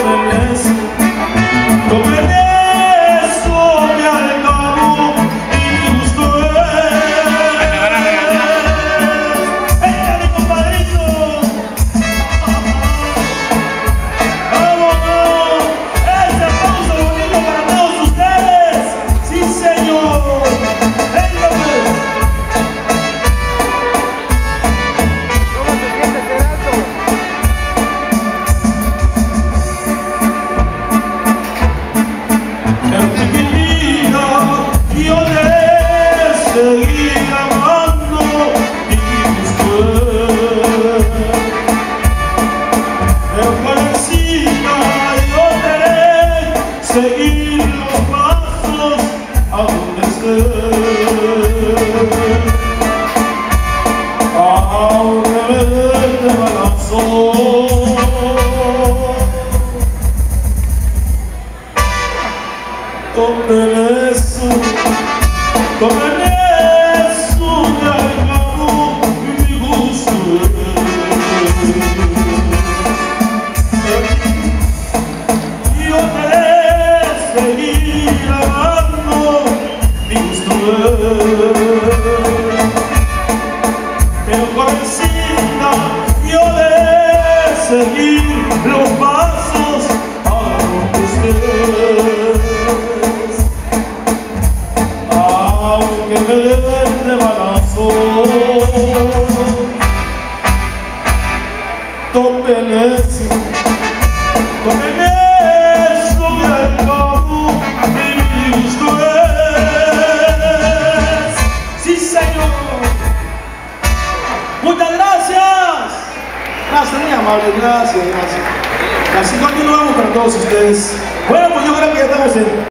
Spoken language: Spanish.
Seguir los pasos a donde estés, aunque me dé balazo. Tomen eso de algo mi gusto seguir amando, mi gusto pero por encima yo de seguir los pasos a donde estés, aunque me den de balazo. Tomen eso, tomen eso. Muchas gracias. Gracias, muy amable, gracias. Así continuamos para todos ustedes. Bueno, pues yo creo que ya estamos en...